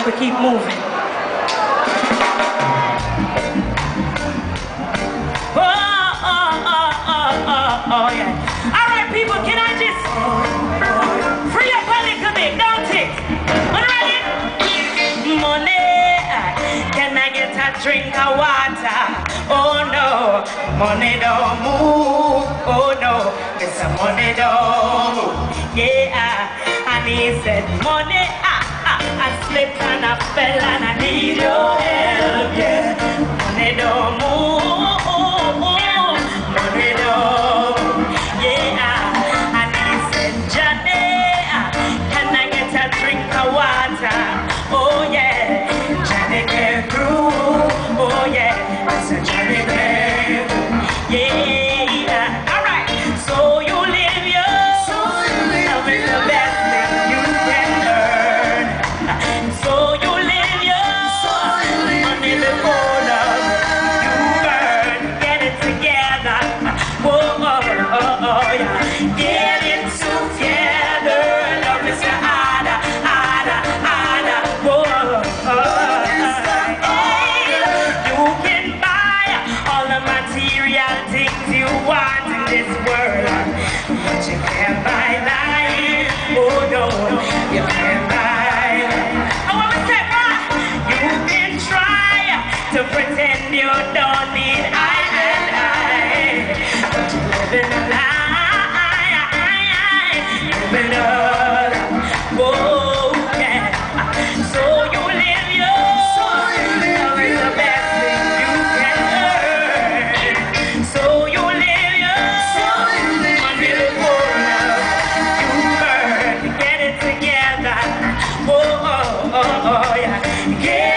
we keep moving. Oh, yeah. All right, people, can I just free up a little bit, don't it? Ready? Money, can I get a drink of water? Oh no, money don't move. Oh no, it's a money don't move. Yeah, and he said, money, I slipped and I fell and I need your help. Yeah, money don't move. Money don't move. Yeah, and he said, Johnny, can I get a drink of water? Oh yeah, Johnny came through. Oh yeah, I said Johnny came through. Yeah, all right. So you live your love is the best thing you can earn. So you live your money before love you earn. Get it together. Whoa, yeah. Get it together. Love is the harder. Whoa, you can buy all the material things you want in this world, but you can't buy life. Oh no, you can't buy life. I want to say, you can try to pretend you don't need I, but you're living a lie, living a lie. Whoa, yeah. So you live your love is the best thing you can earn. So you live your money before love you earn. Get it together. Whoa, yeah. Get